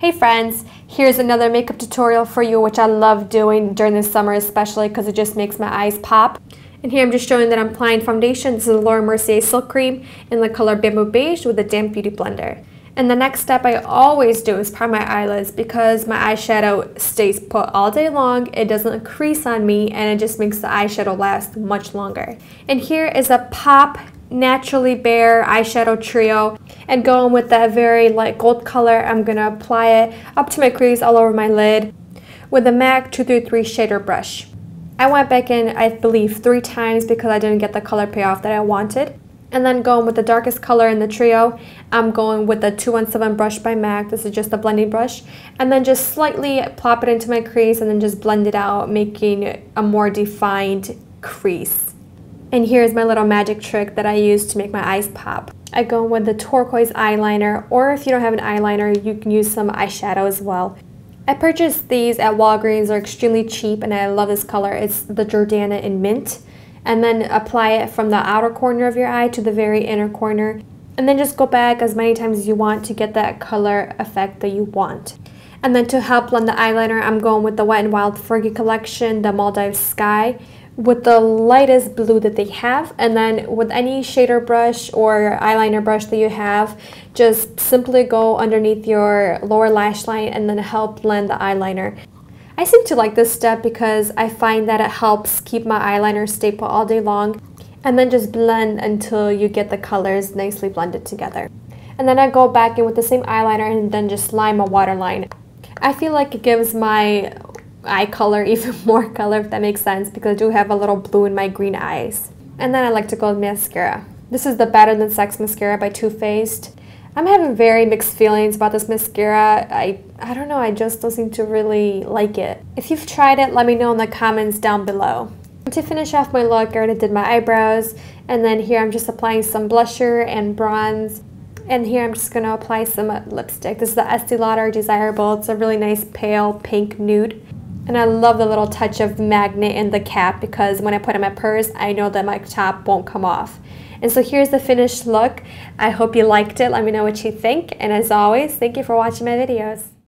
Hey friends, here's another makeup tutorial for you, which I love doing during the summer especially because it just makes my eyes pop. And here I'm just showing that I'm applying foundation. This is the Laura Mercier Silk Cream in the color Bamboo Beige with a damp beauty blender. And the next step I always do is prime my eyelids because my eyeshadow stays put all day long, it doesn't crease on me, and it just makes the eyeshadow last much longer. And here is a Pop Naturally Bare eyeshadow trio, and going with that very light gold color, I'm going to apply it up to my crease all over my lid with a MAC 233 shader brush. I went back in, I believe, 3 times because I didn't get the color payoff that I wanted. And then going with the darkest color in the trio, I'm going with the 217 brush by MAC. This is just a blending brush. And then just slightly plop it into my crease and then just blend it out, making a more defined crease. And here's my little magic trick that I use to make my eyes pop. I go with the turquoise eyeliner, or if you don't have an eyeliner, you can use some eyeshadow as well. I purchased these at Walgreens. They're extremely cheap and I love this color. It's the Jordana in Mint. And then apply it from the outer corner of your eye to the very inner corner. And then just go back as many times as you want to get that color effect that you want. And then to help blend the eyeliner, I'm going with the Wet n Wild Fergie collection, the Maldives Sky, with the lightest blue that they have. And then with any shader brush or eyeliner brush that you have, just simply go underneath your lower lash line and then help blend the eyeliner. I seem to like this step because I find that it helps keep my eyeliner stay put all day long, and then just blend until you get the colors nicely blended together. And then I go back in with the same eyeliner and then just line my waterline. I feel like it gives my eye color even more color, if that makes sense, because I do have a little blue in my green eyes. And then I like to go with mascara. This is the Better Than Sex mascara by Too Faced. I'm having very mixed feelings about this mascara. I don't know, I just don't seem to really like it. If you've tried it, let me know in the comments down below. To finish off my look, I already did my eyebrows, and then here I'm just applying some blusher and bronze. And here I'm just going to apply some lipstick. This is the Estee Lauder Desirable. It's a really nice pale pink nude. And I love the little touch of magnet in the cap because when I put it in my purse, I know that my top won't come off. And so here's the finished look. I hope you liked it. Let me know what you think. And as always, thank you for watching my videos.